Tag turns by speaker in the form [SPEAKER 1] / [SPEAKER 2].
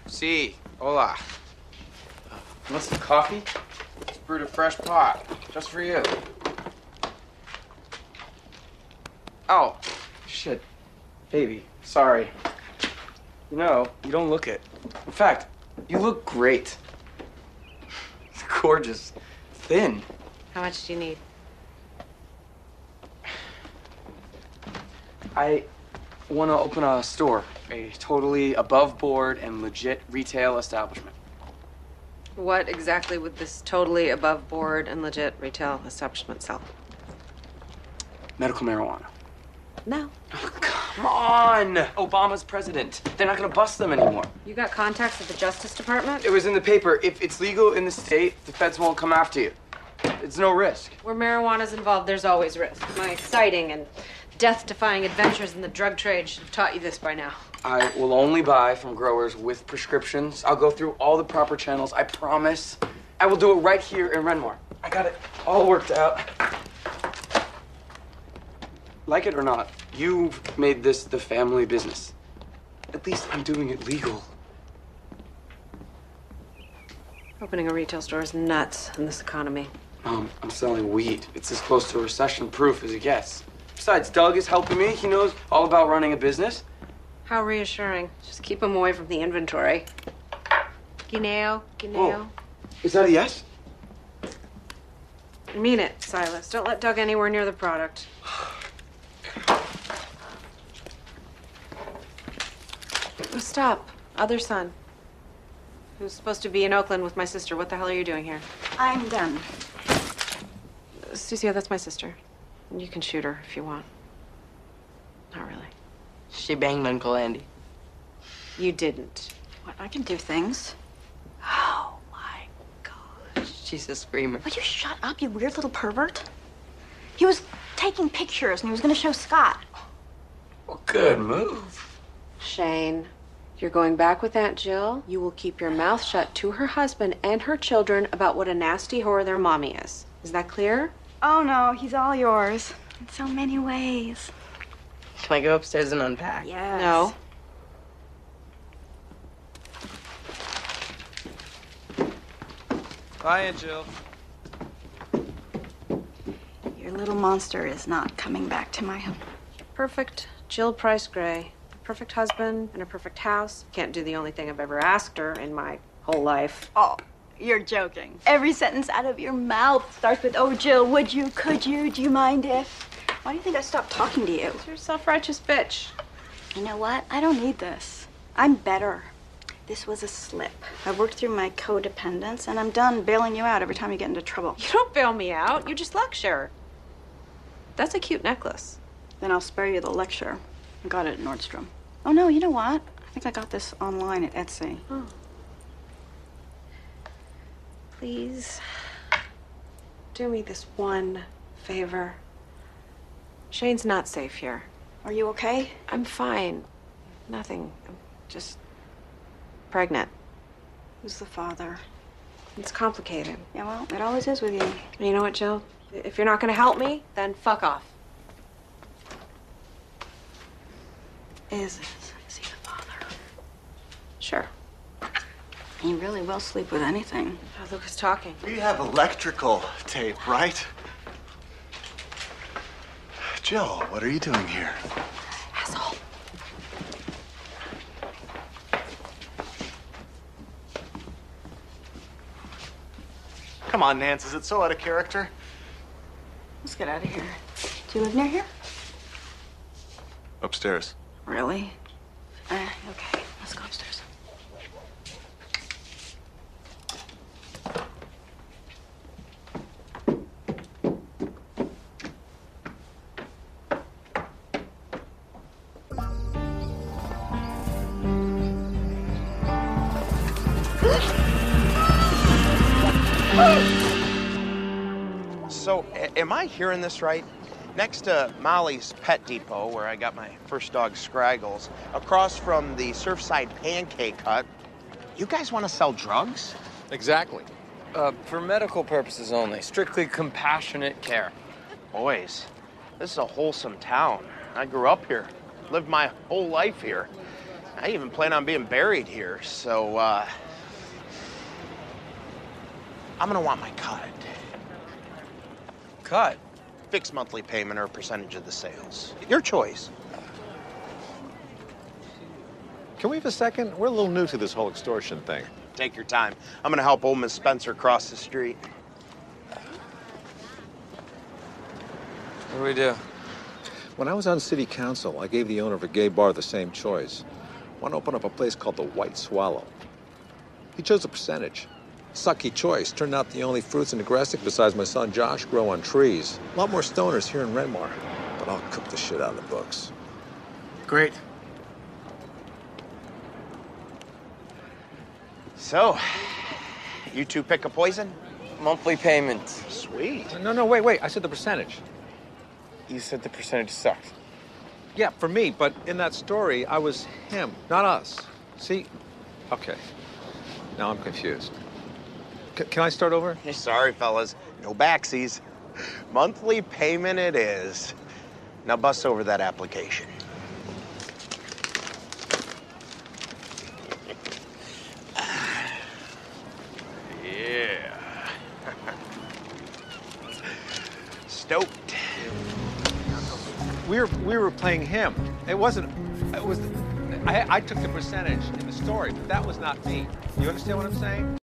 [SPEAKER 1] Si, hola. Want some coffee? Just brewed a fresh pot, just for you. Oh, shit. Baby, sorry. You know, you don't look it. In fact, you look great. Gorgeous. Thin.
[SPEAKER 2] How much do you need?
[SPEAKER 1] I want to open a store. A totally above board and legit retail establishment.
[SPEAKER 2] What exactly would this totally above board and legit retail establishment sell?
[SPEAKER 1] Medical marijuana.
[SPEAKER 2] No.
[SPEAKER 1] Oh, come on! Obama's president. They're not gonna bust them anymore.
[SPEAKER 2] You got contacts at the Justice Department?
[SPEAKER 1] It was in the paper. If it's legal in the state, the feds won't come after you. It's no risk.
[SPEAKER 2] Where marijuana's involved, there's always risk. My exciting and death-defying adventures in the drug trade should have taught you this by now.
[SPEAKER 1] I will only buy from growers with prescriptions. I'll go through all the proper channels, I promise. I will do it right here in Renmore. I got it all worked out. Like it or not, you've made this the family business. At least I'm doing it legal.
[SPEAKER 2] Opening a retail store is nuts in this economy.
[SPEAKER 1] I'm selling weed. It's as close to recession-proof as it gets. Besides, Doug is helping me. He knows all about running a business.
[SPEAKER 2] How reassuring. Just keep him away from the inventory. Guineo.
[SPEAKER 1] Oh, is that a yes?
[SPEAKER 2] I mean it, Silas. Don't let Doug anywhere near the product. Oh, stop. Other son. Who's supposed to be in Oakland with my sister. What the hell are you doing here?
[SPEAKER 3] I'm done.
[SPEAKER 2] Susia, that's my sister. You can shoot her if you want. Not really.
[SPEAKER 4] She banged Uncle Andy.
[SPEAKER 2] You didn't.
[SPEAKER 3] What, I can do things.
[SPEAKER 4] Oh my gosh. She's a screamer.
[SPEAKER 3] Will you shut up, you weird little pervert? He was taking pictures and he was gonna show Scott.
[SPEAKER 1] Well, good move.
[SPEAKER 2] Shane, you're going back with Aunt Jill. You will keep your mouth shut to her husband and her children about what a nasty whore their mommy is. Is that clear?
[SPEAKER 3] Oh no, he's all yours. In so many ways.
[SPEAKER 4] Can I go upstairs and unpack?
[SPEAKER 3] Yes.
[SPEAKER 2] No.
[SPEAKER 5] Bye, Aunt Jill.
[SPEAKER 3] Your little monster is not coming back to my home.
[SPEAKER 2] Perfect Jill Price Gray. A perfect husband and a perfect house. Can't do the only thing I've ever asked her in my whole life.
[SPEAKER 3] Oh, you're joking. Every sentence out of your mouth starts with, oh, Jill, would you, could you, do you mind if? Why do you think I stopped talking to you?
[SPEAKER 2] You're a self-righteous bitch.
[SPEAKER 3] You know what? I don't need this. I'm better. This was a slip. I worked through my codependence, and I'm done bailing you out every time you get into trouble.
[SPEAKER 2] You don't bail me out. You just lecture. That's a cute necklace.
[SPEAKER 3] Then I'll spare you the lecture. I got it at Nordstrom. Oh, no, you know what? I think I got this online at Etsy.
[SPEAKER 2] Oh. Please, do me this one favor. Shane's not safe here.
[SPEAKER 3] Are you okay?
[SPEAKER 2] I'm fine. Nothing. I'm just pregnant.
[SPEAKER 3] Who's the father?
[SPEAKER 2] It's complicated.
[SPEAKER 3] Yeah, well, it always is with you.
[SPEAKER 2] And you know what, Jill? If you're not going to help me, then fuck off.
[SPEAKER 3] Is he the father?
[SPEAKER 2] Sure.
[SPEAKER 3] He really will sleep with anything.
[SPEAKER 2] Oh, Luke is talking.
[SPEAKER 6] We have electrical tape, right? Jill, what are you doing here?
[SPEAKER 3] Asshole.
[SPEAKER 6] Come on, Nance, is it so out of character?
[SPEAKER 3] Let's get out of here. Do you live near here?
[SPEAKER 6] Upstairs.
[SPEAKER 3] Really? Okay, let's go upstairs.
[SPEAKER 5] So, am I hearing this right? Next to Molly's Pet Depot, where I got my first dog, Scraggles, across from the Surfside Pancake Hut, you guys want to sell drugs?
[SPEAKER 1] Exactly. For medical purposes only. Strictly compassionate care.
[SPEAKER 5] Boys, this is a wholesome town. I grew up here, lived my whole life here. I even plan on being buried here, so I'm gonna want my cut.
[SPEAKER 1] Cut.
[SPEAKER 5] Fixed monthly payment or a percentage of the sales. Your choice.
[SPEAKER 7] Can we have a second? We're a little new to this whole extortion thing.
[SPEAKER 5] Take your time. I'm gonna help old Miss Spencer cross the street.
[SPEAKER 1] What do we do?
[SPEAKER 7] When I was on city council, I gave the owner of a gay bar the same choice. Want to open up a place called the White Swallow. He chose a percentage. Sucky choice. Turned out the only fruits in Negressic besides my son Josh grow on trees. A lot more stoners here in Renmore. But I'll cook the shit out of the books.
[SPEAKER 6] Great.
[SPEAKER 5] So, you two pick a poison?
[SPEAKER 1] Monthly payment.
[SPEAKER 5] Sweet.
[SPEAKER 7] No, wait. I said the percentage.
[SPEAKER 1] You said the percentage sucked.
[SPEAKER 7] Yeah, for me, but in that story, I was him, not us. See? Okay. Now I'm confused. Can I start over?
[SPEAKER 5] Sorry, fellas. No backsies. Monthly payment it is. Now bust over that application. Yeah. Stoked.
[SPEAKER 7] We were playing him. It was I took the percentage in the story, but that was not me. You understand what I'm saying?